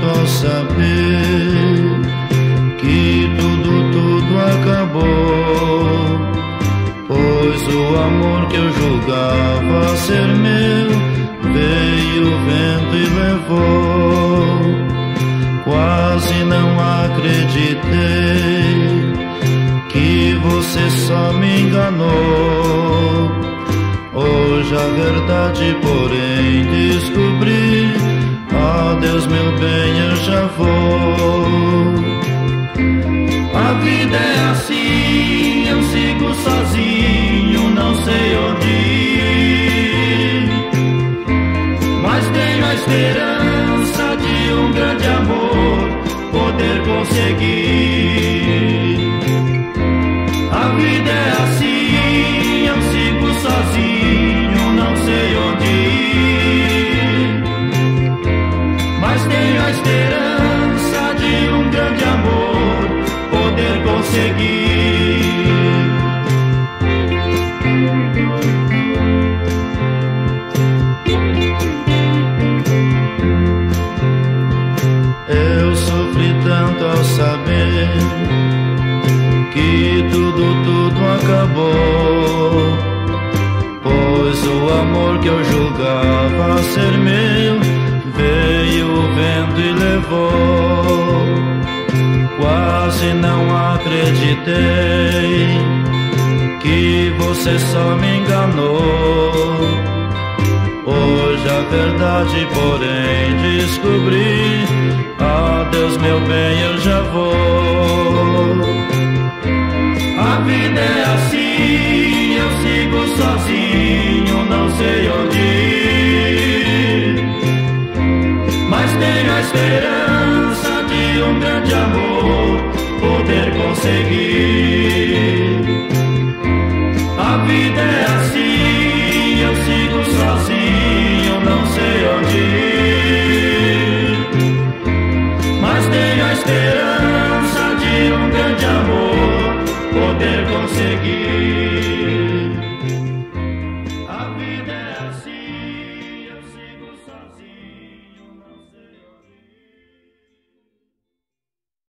ao saber que tudo acabou, pois o amor que eu julgava ser meu veio o vento e levou. Quase não acreditei que você só me enganou. Hoje a verdade, porém, descobri. Adeus, meu bem, eu já vou. A vida é assim, eu sigo sozinho, não sei onde ir, mas tenho a esperança de um grande amor poder conseguir. A vida é assim, eu sigo sozinho, não sei onde ir, mas tenho a esperança de um grande amor poder conseguir. Eu sofri tanto ao saber que tudo acabou, pois o amor que eu julgava ser meu veio o vento e levou. Quase não acreditei que você só me enganou. Hoje a verdade, porém, descobri. Adeus, meu bem, eu já vou. A vida é assim, eu sigo sozinho, não sei onde ir, mas tenho a esperança